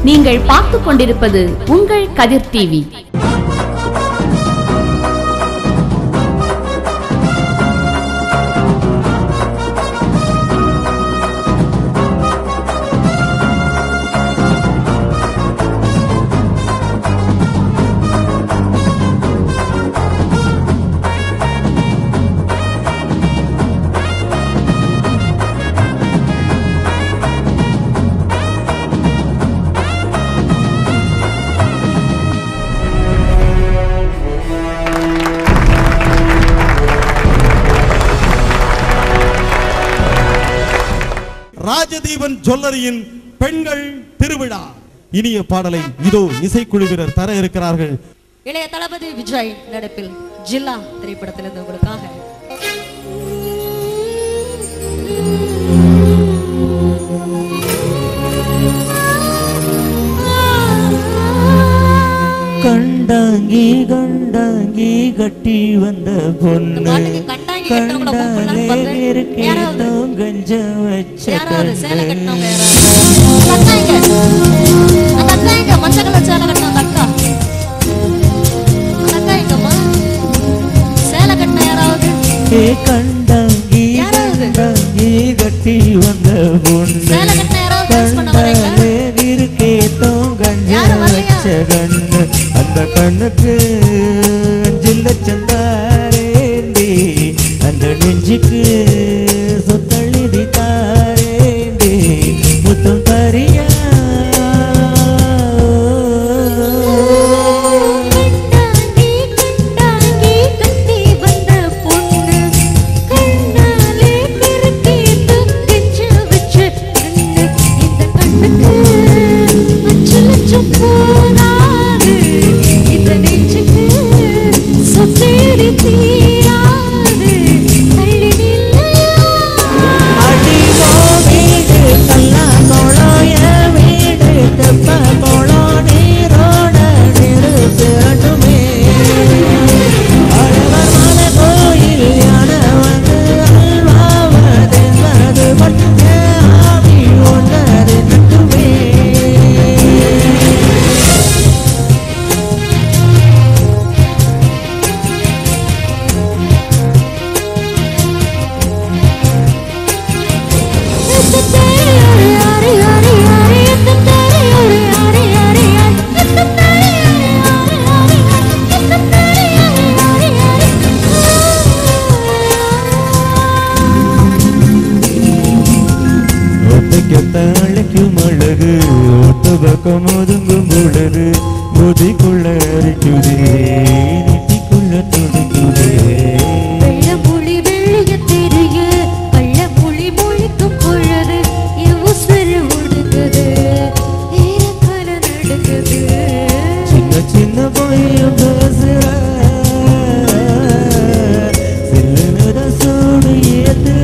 நீங்கள் பார்த்துக் கொண்டிருப்பது உங்கள் கதிர் டிவி. ராஜதீபன் ஜுவல்லரியின் பெண்கள் திருவிழா. இனிய பாடலை இதோ இசைக்குழுவினர் தர இருக்கிறார்கள். இளைய தளபதி விஜய் நடிப்பில் ஜில்லா திரைப்படத்திலிருந்து உங்களுக்காக கண்டாங்கி கண்டாங்கி கட்டி வந்த பொண்ணு கண்டாலே இருக்கேன் கஞ்ச வச்ச கண்டாங்கி கண்டாங்கி கட்டி வந்த பொண்ணு கண்டாலே இருக்கேன் கஞ்ச வச்ச கண்ணு அந்த கண்ணுக்கு 5 லட்சம் தாரேண்டி அந்த நெஞ்சுக்கு சொத்தழுதி தாரேண்டி முத்தம் தரியா தாழைக்கும் அழகு ஒத்த பக்கம் ஒதுங்கும் பொழுது முதிக்குள்ள அரிக்குதே நெட்டிக்குள்ள துடிக்குதே வெள்ளமொழி வெள்ளிய தெரிய கள்ளமொழி மொழிக்கும் பொழுது எவ்வசரு ஒடுக்குது ஏறக்கால நடக்குது சின்ன சின்ன பொய்யும் பேசுற சில்லுனத சூடு ஏத்துற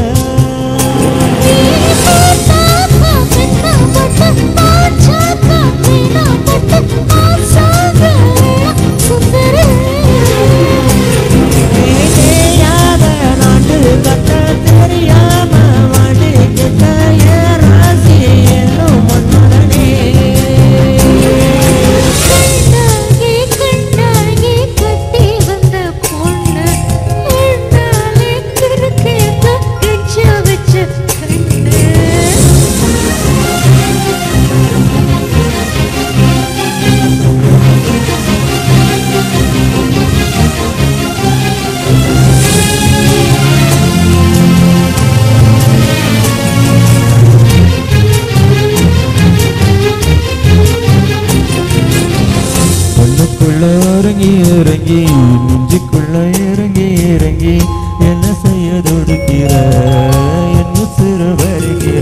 இறங்கி இறங்கி நெஞ்சுக்குள்ள இறங்கி இறங்கி என்ன செய்ய தொடுக்கிற என்ன சிறு வருகிற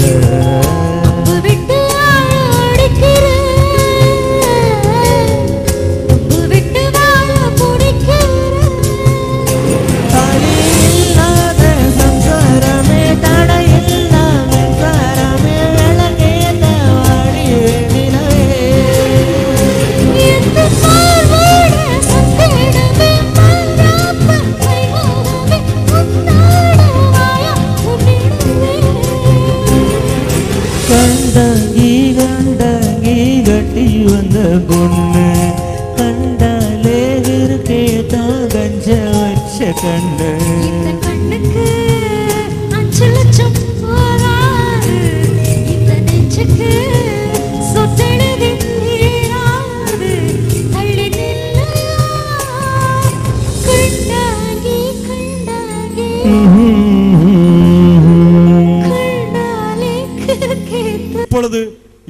உன்னை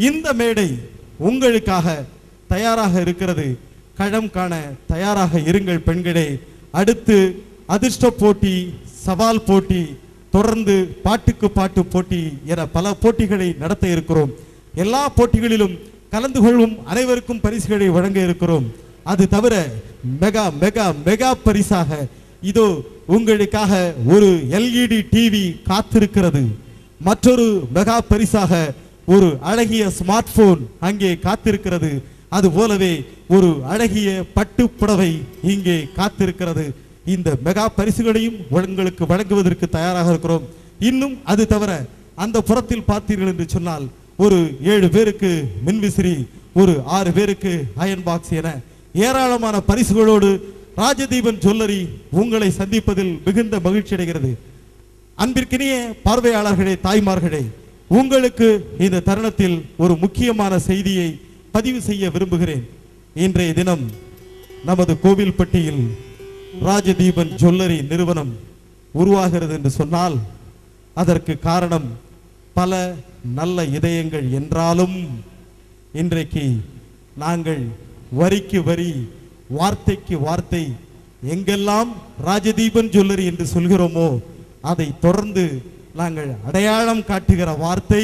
இந்த மேடை உங்களுக்காக தயாராக இருக்கிறது. களம் காண தயாராக இருங்கள் பெண்களே. அடுத்து அதிர்ஷ்ட போட்டி, சவால் போட்டி, தொடர்ந்து பாட்டுக்கு பாட்டு போட்டி என பல போட்டிகளை நடத்த இருக்கிறோம். எல்லா போட்டிகளிலும் கலந்து கொள்ளும் அனைவருக்கும் பரிசுகளை வழங்க இருக்கிறோம். அது தவிர மெகா மெகா மெகா பரிசாக இதோ உங்களுக்காக ஒரு எல்இடி டிவி காத்திருக்கிறது. மற்றொரு மெகா பரிசாக ஒரு அழகிய ஸ்மார்ட் போன் அங்கே காத்திருக்கிறது. அது போலவே ஒரு அழகிய பட்டு புடவை இங்கே காத்திருக்கிறது. இந்த மெகா பரிசுகளையும் உங்களுக்கு வழங்குவதற்கு தயாராக இருக்கிறோம். இன்னும் அது தவிர அந்த புறத்தில் பார்த்தீர்கள் என்று சொன்னால் ஒரு 7 பேருக்கு மின்விசிறி, ஒரு 6 பேருக்கு அயன் பாக்ஸ் என ஏராளமான பரிசுகளோடு ராஜதீபன் ஜுவல்லரி உங்களை சந்திப்பதில் மிகுந்த மகிழ்ச்சி அடைகிறது. அன்பிற்கினிய பார்வையாளர்களே, தாய்மார்களே, உங்களுக்கு இந்த தருணத்தில் ஒரு முக்கியமான செய்தியை பதிவு செய்ய விரும்புகிறேன். இன்றைய தினம் நமது கோவில்பட்டியில் ராஜதீபன் ஜுவல்லரி நிறுவனம் உருவாகிறது என்று சொன்னால் அதற்கு காரணம் பல நல்ல இதயங்கள் என்றாலும் இன்றைக்கு நாங்கள் வரிக்கு வரி, வார்த்தைக்கு வார்த்தை எங்கெல்லாம் ராஜதீபன் ஜுவல்லரி என்று சொல்கிறோமோ அதை தொடர்ந்து நாங்கள் அடையாளம் காட்டுகிற வார்த்தை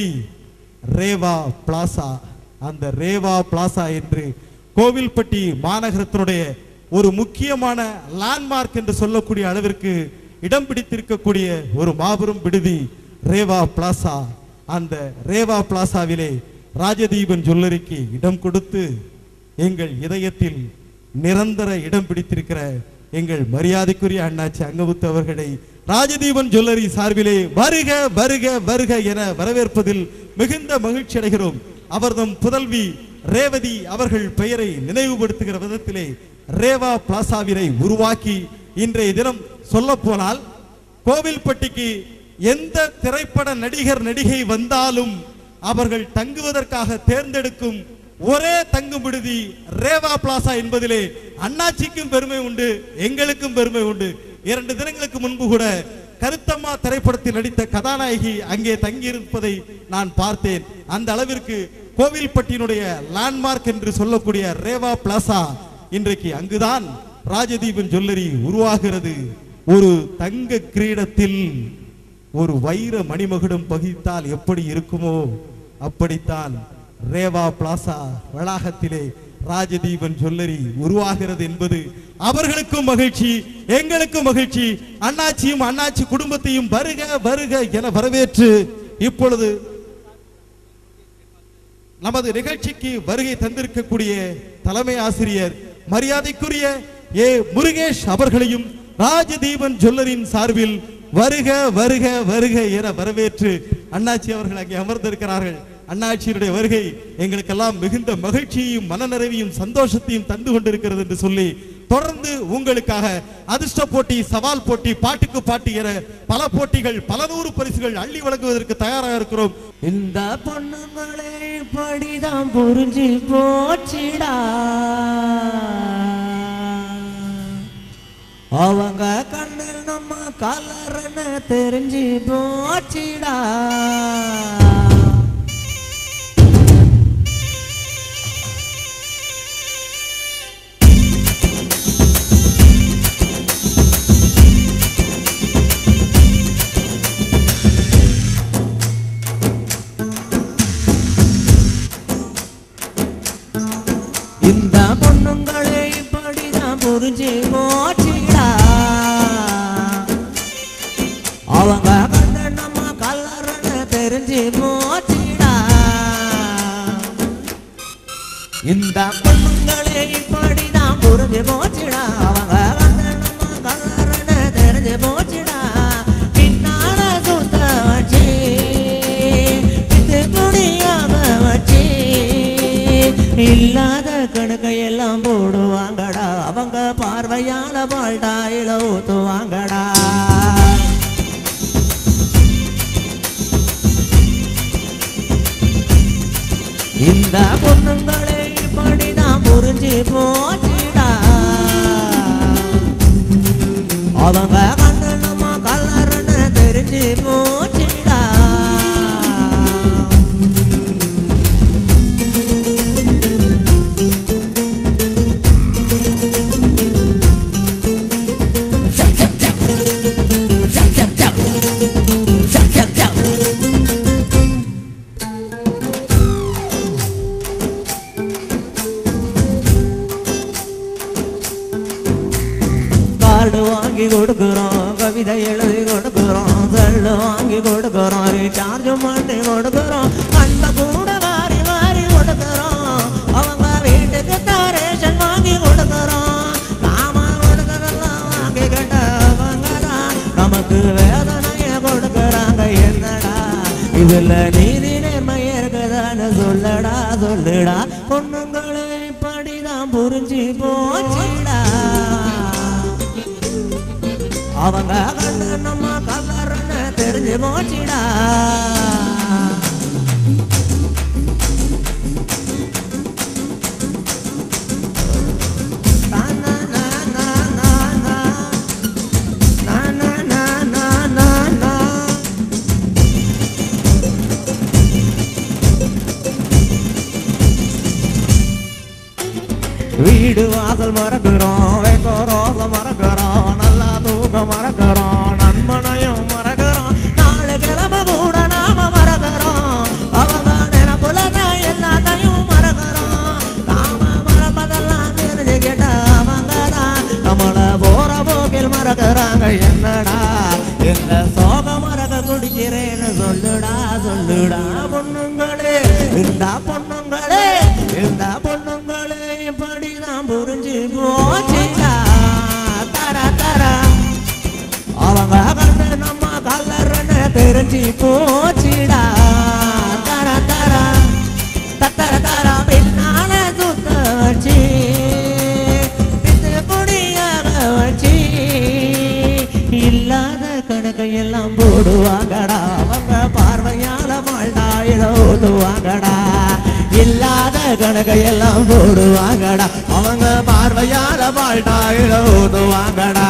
ரேவா பிளாசா. அந்த ரேவா பிளாசா என்று கோவில்பட்டி மாநகரத்தினுடைய ஒரு முக்கியமான லேண்ட்மார்க் என்று சொல்லக்கூடிய அளவிற்கு இடம் பிடித்திருக்கக்கூடிய ஒரு மாபெரும் விடுதி ரேவா பிளாசா. அந்த ரேவா பிளாசாவிலே ராஜதீபன் ஜுவல்லரிக்கு இடம் கொடுத்து எங்கள் இதயத்தில் நிரந்தர இடம் பிடித்திருக்கிற எங்கள் மரியாதைக்குரிய அண்ணாச்சி அங்கமுத்து அவர்களை ராஜதீபன் ஜுவல்லரி சார்பிலே வருக வருக வருக என வரவேற்பதில் மிகுந்த மகிழ்ச்சி அடைகிறோம். அவர்தம் புதல்வி ரேவதி அவர்கள் பெயரை நினைவுபடுத்துகிற விதத்திலே ரேவா பிளாசாவினை உருவாக்கி இன்றைய தினம் சொல்ல போனால் கோவில்பட்டிக்கு எந்த திரைப்பட நடிகர் நடிகை வந்தாலும் அவர்கள் தங்குவதற்காக தேர்ந்தெடுக்கும் ஒரே தங்கும் விடுதி ரேவா பிளாசா என்பதிலே அண்ணாச்சிக்கும் பெருமை உண்டு, எங்களுக்கும் பெருமை உண்டு. 2 தினங்களுக்கு முன்பு கூட கருத்தம்மா திரைப்படத்தில் நடித்த கதாநாயகி அங்கே தங்கியிருப்பதை நான் பார்த்தேன். அந்த அளவிற்கு கோவில்பட்டியினுடைய லேண்ட்மார்க் என்று சொல்லக்கூடிய ரேவா பிளாசா இன்றைக்கு அங்குதான் ராஜதீபன் ஜுவல்லரி உருவாகிறது. ஒரு தங்க கிரீடத்தில் ஒரு வைர மணிமகுடம் பகித்தால் எப்படி இருக்குமோ அப்படித்தான் ரேவா பிளாசா வளாகத்திலே ராஜதீபன் ஜுவல்லரி உருவாகிறது என்பது அவர்களுக்கும் மகிழ்ச்சி, எங்களுக்கும் மகிழ்ச்சி. அண்ணாச்சியும் அண்ணாச்சி குடும்பத்தையும் வருக வருக என வரவேற்று இப்பொழுது நமது நிகழ்ச்சிக்கு வருகை தந்திருக்கக்கூடிய தலைமை ஆசிரியர் மரியாதைக்குரிய ஏ முருகேஷ் அவர்களையும் ராஜதீபன் ஜுவல்லரியின் சார்பில் வருக வருக வருக என வரவேற்று அண்ணாச்சி அவர்கள் அங்கே அமர்ந்திருக்கிறார்கள். அண்ணாச்சியுடைய வருகை எங்களுக்கெல்லாம் மிகுந்த மகிழ்ச்சியையும் மனநிறைவையும் சந்தோஷத்தையும் தந்து கொண்டிருக்கிறது என்று சொல்லி தொடர்ந்து உங்களுக்காக அதிர்ஷ்ட போட்டி, சவால் போட்டி, பாட்டுக்கு பாட்டு என பல போட்டிகள், பல நூறு பரிசுகள் அள்ளி வழங்குவதற்கு தயாராக இருக்கிறோம். இந்த பொண்ணுங்களே படிதான் புரிஞ்சு போச்சிடா, அவங்க கண்ணில் நம்ம கலர்னு தெரிஞ்சு போச்சிடா. இந்த பொண்ணுங்களே இப்படிதான் புரிஞ்சு போச்சிடா, அவங்க கண்ணு நம்ம கலர்னு தெரிஞ்சு போச்சிடா. இந்த பொண்ணுங்களே இப்படிதான் புரிஞ்சு போச்சிடா, அவங்க கண்ணு நம்ம கலர்னு தெரிஞ்சு போச்சிடா. பின்னால சுத்த வச்சு இது குடியாக வச்சு இல்லாத கணக்கையெல்லாம் போடுவாங்கடா, அவங்க பார்வையால பால்டாயில ஊத்துவாங்கடா. இந்த பொண்ணுங்களே இப்படிதான் புரிஞ்சு போச்சிடா, அவங்க கண்ணு நம்ம கலர்னு தெரிஞ்சு போச்சிடா. வாங்கி கொடுக்குறோம், ரீசார்ஜ் பண்ணி கொடுக்குறோம், அந்த கூட வாரி வாரி கொடுக்குறோம், அவங்க வீட்டுக்கு ரேஷன் வாங்கி கொடுக்குறோம். நாம கொடுக்கறதெல்லாம் வாங்கி கேட்டவங்க தான் நமக்கு வேதனைய கொடுக்குறாங்க. என்னடா இதுல நீதி நேர்மை இருக்குதான்னு சொல்லடா சொல்லுடா. பொண்ணுங்களை படிதான் புரிஞ்சு போச்சுடா. அவங்க கண்டு நம்ம கலர்ன்னு தெரிஞ்சு போச்சுடா. வீடு வாசல் மறக்கிறோம், வைக்கோ ரோசம் மறக்கிறோம், நல்லா தூக்கம் மறக்கிறோம், நண்பனையும் மறக்கிறோம், நாலு கிழமை கூட நாம மறக்கிறோம். அவங்க நினைப்புலதான் எல்லாத்தையும் மறக்கிறோம். நாம மறப்பதெல்லாம் தெரிஞ்சுக்கிட்ட அவங்க தான் நம்மள போற போக்கில் மறக்கிறாங்க. என்னடா எந்த சோக மறக்க குடிக்கிறேன்னு சொல்லுடா சொல்லுடா. பொண்ணுங்களே இந்த பொண்ணுங்களே இந்த பொண்ணுங்களே படிதான் புரிஞ்சு போச்சுடா. தர தர அவங்க கண்டு நம்ம கலர்ன்னு தெரிஞ்சு போச்சுடா. தர தர தர தர பின்னால சுத்த வச்சு குடியாக வச்சு இல்லாத கணக்கையெல்லாம் போடுவாங்கடா. அவங்க பார்வையால மாட்டாயிட ஓடுவாங்கடா. இல்லாத கணக்கையெல்லாம் போடுவாங்கடா. அவங்க பார்வையால மாட்டாயிட ஓடுவாங்கடா.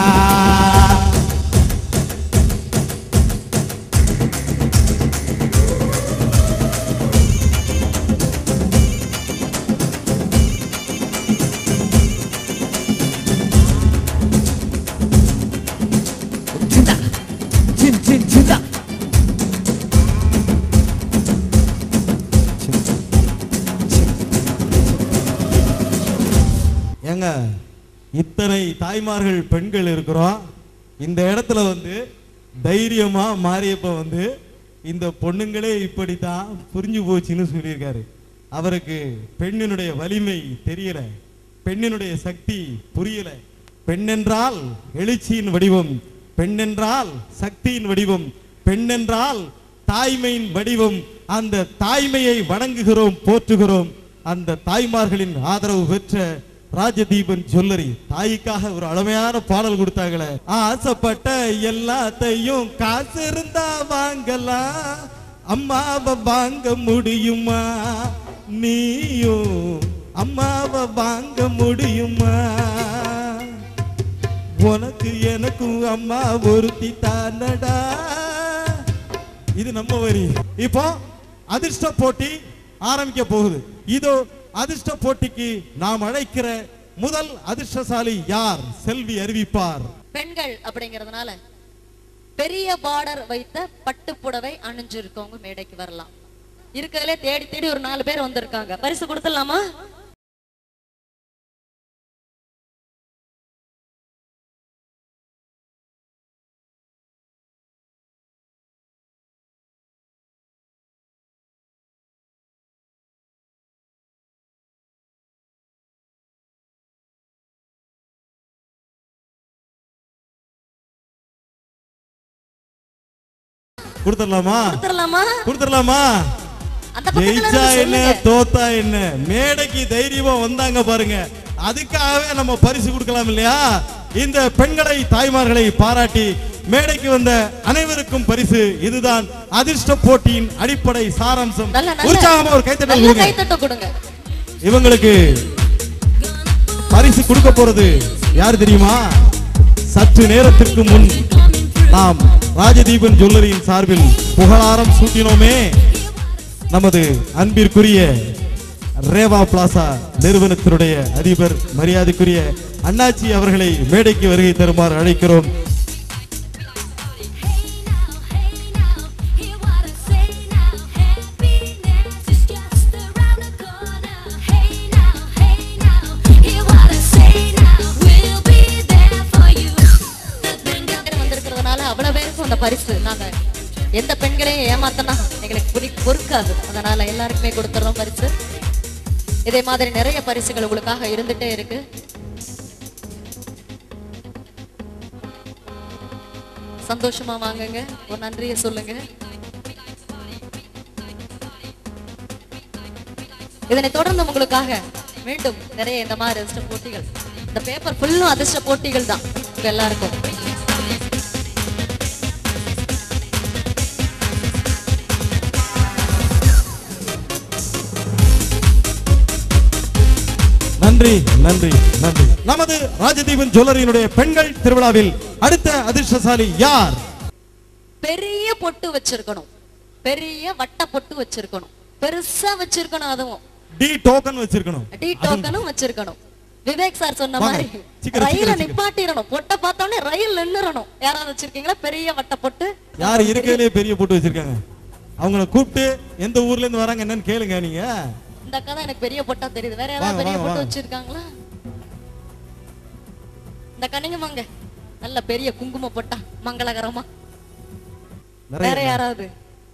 ஏங்க இத்தனை தாய்மார்கள் பெண்கள் இருக்கிறோம். இந்த இடத்துல வந்து தைரியமா மாரியப்ப வந்து இந்த பொண்ணுங்களே இப்படித்தான் புரிஞ்சு போச்சுன்னு சொல்லியிருக்காரு. அவருக்கு பெண்ணினுடைய வலிமை தெரியல, பெண்ணினுடைய சக்தி புரியல. பெண்ணென்றால் எழுச்சியின் வடிவம், பெண்ணென்றால் சக்தியின் வடிவம், பெண்ணென்றால் தாய்மையின் வடிவம். அந்த தாய்மையை வணங்குகிறோம், போற்றுகிறோம். அந்த தாய்மார்களின் ஆதரவு பெற்ற ராஜதீபன் ஜுவல்லரி தாய்க்காக ஒரு அழமையான பாடல் கொடுத்தாங்களே. ஆசைப்பட்ட எல்லாத்தையும் காசு இருந்தா வாங்கலாம், அம்மாவை வாங்க முடியுமா? நீயும் அம்மாவை வாங்க முடியுமா? உனக்கு எனக்கும் அம்மா ஒருத்தி தானடா. இது நம்ம வரி. இப்போ அதிர்ஷ்ட போட்டி ஆரம்பிக்க போகுது. இதோ அதிர்ஷ்ட போட்டிக்கு நாம் அழைக்கிற முதல் அதிர்ஷ்டசாலி யார்? செல்வி அறிவிப்பார். பெண்கள் அப்படிங்கறதுனால பெரிய பார்டர் வைத்த பட்டு புடவை அணிஞ்சிருக்கவங்க மேடைக்கு வரலாம். இருக்கிறதுல தேடி தேடி ஒரு 4 பேர் வந்திருக்காங்க. பரிசு கொடுத்துடலாமா? கொடுத்துடலாமா? கொடுத்துடலாமா? ஜெயிச்சா என்ன தோத்தா என்ன, மேடைக்கு தைரியமா வந்தாங்க பாருங்க. அதுக்காகவே நம்ம பரிசு கொடுக்கலாம் இல்லையா? இந்த பெண்களை தாய்மார்களை பாராட்டி மேடைக்கு வந்த அனைவருக்கும் பரிசு. இதுதான் அதிர்ஷ்ட போட்டியின் அடிப்படை சாராம்சம். உற்சாகமா ஒரு கைத்தட்டல் கொடுங்க. இவங்களுக்கு பரிசு கொடுக்க போறது யார் தெரியுமா? சற்று நேரத்திற்கு முன் நாம் ராஜதீபன் ஜுவல்லரியின் சார்பில் புகழாரம் சூட்டினோமே, நமது அன்பிற்குரிய ரேவா பிளாசா நிறுவனத்தினுடைய அதிபர் மரியாதைக்குரிய அண்ணாச்சி அவர்களை மேடைக்கு வருகை தருமாறு அழைக்கிறோம். அவ்வளவு பேருக்கு அந்த பரிசு நாங்க எந்த பெண்களையும் ஏமாத்தனா எங்களுக்கு பொறுக்காது. அதனால எல்லாருக்குமே கொடுத்துறோம் பரிசு. இதே மாதிரி நிறைய பரிசுகள் உங்களுக்காக இருந்துட்டே இருக்கு. சந்தோஷமா வாங்குங்க, ஒரு நன்றியை சொல்லுங்க. இதனை தொடர்ந்து உங்களுக்காக மீண்டும் நிறைய இந்த மாதிரி அதிர்ஷ்ட போட்டிகள், இந்த பேப்பர் ஃபுல்லும் அதிர்ஷ்ட போட்டிகள் தான் உங்க எல்லாருக்கும். நன்றி நன்றி நன்றி. நமது ராஜதீபன் ஜுவல்லரியினுடைய பெண்கள் திருவிழாவில் அடுத்த அதிர்ஷ்டசாலி யார்? பெரிய பொட்டு வச்சிருக்கணும், பெரிய வட்ட பொட்டு வச்சிருக்கணும், பெருசா வச்சிருக்கணும், அதுவும் டி டோக்கன் வச்சிருக்கணும், டி டோக்கனும் வச்சிருக்கணும். விவேக் சார் சொன்ன மாதிரி ரயில நிப்பாட்டிரணும், பொட்ட பார்த்தோன்னே ரயில் நின்னுறணும். யாராவது வச்சிருக்கீங்களா பெரிய வட்ட பொட்டு? யார் இருக்கலே பெரிய பொட்டு வச்சிருக்காங்க? அவங்கள கூப்பிட்டு எந்த ஊர்ல இருந்து வராங்க என்னன்னு கேளுங்க. நீங்க இந்த அக்கா தான் எனக்கு பெரிய பொட்டா தெரியுது. வேற யாராவது பெரிய பொட்டு வச்சிருக்காங்களா? இந்த கண்ணிங்க வாங்க, நல்ல பெரிய குங்கும பொட்டா மங்களகரமா. வேற யாராவது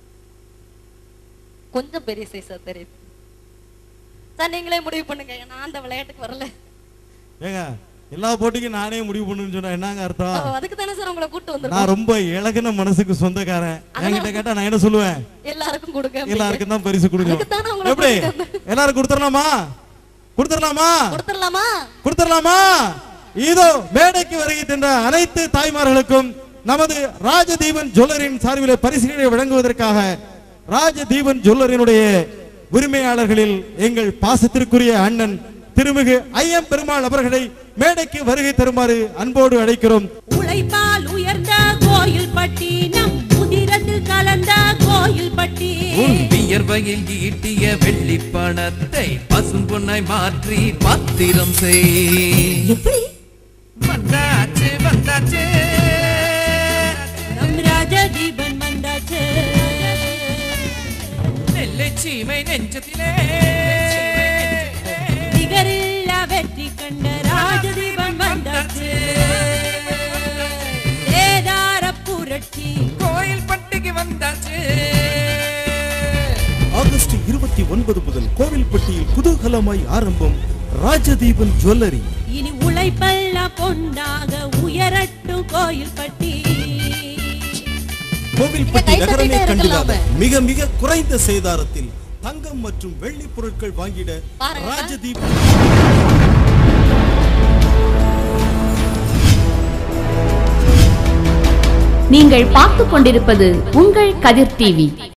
கொஞ்சம் பெரிய சைஸா தெரியுது சார்? நீங்களே முடிவு பண்ணுங்க, நான் அந்த விளையாட்டுக்கு வரல. ஏங்க எல்லா போட்டிக்கும் நானே முடிவு பண்ணுன்னு சொன்னா என்னங்க அர்த்தம்? அதுக்கு தானே சார் உங்களை கூட்டு வந்திருக்கோம். நான் ரொம்ப இலகின மனசுக்கு சொந்தக்காரன். என்கிட்ட கேட்டா நான் என்ன சொல்லுவேன்? எல்லாருக்கும் கொடுங்க, எல்லாருக்கும் தான் பரிசு கொடுங்க. எப்படி எல்லாரும் கொடுத்துடலாமா? கொடுத்துடலாமா? கொடுத்துடலாமா? கொடுத்துடலாமா? இதோ மேடைக்கு வருகை தந்த அனைத்து தாய்மார்களுக்கும் நமது ராஜதீபன் ஜுவல்லரியின் சார்பில் பரிசுகளை வழங்குவதற்காக ராஜதீபன் ஜுவல்லரியினுடைய உரிமையாளர்களில் எங்கள் பாசத்திற்குரிய அண்ணன் திருமிகு ஐயம் பெருமாள் அவர்களை மேடைக்கு வருகை தருமாறு அன்போடு அழைக்கிறோம். உழைப்பால் உயர்ந்த கோயில் பட்டி, நம் உதிரத்தில் கலந்த கோயில் பட்டி, வியர்வையில் ஈட்டிய வெள்ளி பணத்தை பசும் பொன்னாய் மாற்றி பத்திரம் செய். எப்படி வந்தாச்சு வந்தாச்சு நம் ராஜதீபன் வந்தாச்சு, நெல்லை சீமை நெஞ்சத்திலே நிகரில்ல வெற்றி கண்ட ராஜதீபன் வந்தாச்சு. ஏதார புரட்சி கோயில் பட்டிக்கு வந்தாச்சு. ஆகஸ்ட் 29 முதல் கோவில்பட்டியில் குதூகலமாய் ஆரம்பம் ராஜதீபன் ஜுவல்லரி. இனி உழைப்பெல்லாம் பொன்னாக உயரட்டும் கோயில் பட்டி. கோவில்பட்டி நகரமே கண்டிராத மிக மிக குறைந்த சேதாரத்தில் தங்கம் மற்றும் வெள்ளி பொருட்கள் வாங்கிட ராஜதீபன். நீங்கள் பார்த்துக் கொண்டிருப்பது உங்கள் கதிர் டிவி.